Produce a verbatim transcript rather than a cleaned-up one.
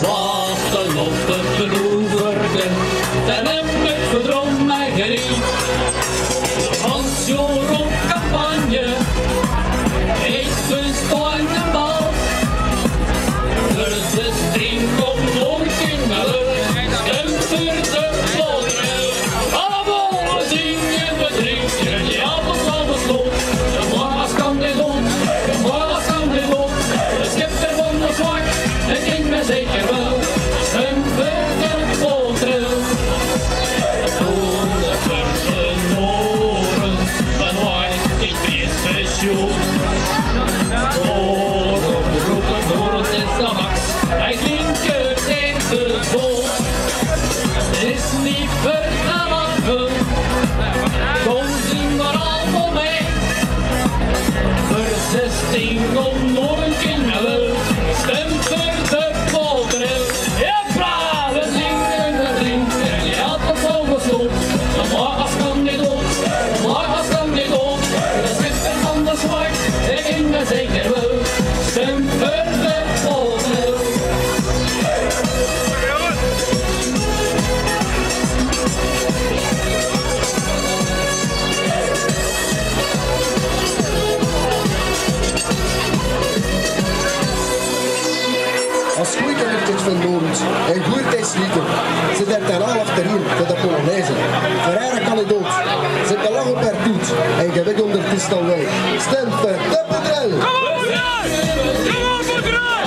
Wacht de lotte verloeverde, dan heb ik verdrom mij geriet. Als je op campagne, ik verstoor de bal. Er is de string op lonk in de lucht, stemt voor de vlodder. Allemaal we zingen, we drinken, die appels al besloot. De morgens kan dit op, de morgens kan dit op. De schipper van de zwak, het ging me zeker wel. Stemt voor de vlodder. Toen de vergenoren, dan waait ik weer pensioen. Hij klinkert even vol. Het is niet ver te lachen. Kom, zing maar allemaal mee. Verzesting om nog een kinderen. Stem voor de polder. Ja, bra, we zingen, we drinken. Je had het zo gestopt. De morgens kan dit op. De morgens kan dit op. De schipper van de zwart. Ik ging me zeker wel. Stem voor de polder. Als goeiekertjes van Lorens en goeiertjes slieken, zit er ten al achterin voor de Polonaise. Ferrara kan het dood, zit de lange per toet en gewek onder het is dan wel. Stem voor de Pedrel! Kom op, Pedrel! Kom op, Pedrel!